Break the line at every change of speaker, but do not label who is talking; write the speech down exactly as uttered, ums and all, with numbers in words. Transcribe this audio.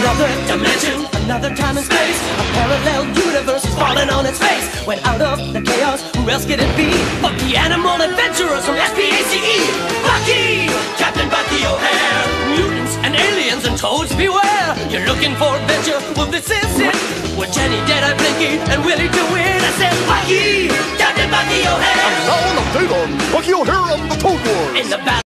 another dimension, another time and space. A parallel universe is falling on its face. When out of the chaos, who else could it be? Bucky Animal Adventurers from S P A C E. Bucky! Captain Bucky O'Hare. Mutants and aliens and toads beware. You're looking for adventure, well this is it. With Jenny, Deadeye, Blinky, and Willie DeWitt. I said Bucky! Captain Bucky O'Hare.
And now an update on Bucky O'Hare and the Toad Wars.
In the battle